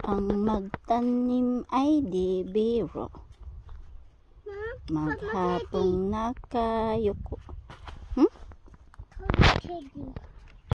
Ang magtanim ay di biro. Maghapong nakayuko. Teddy.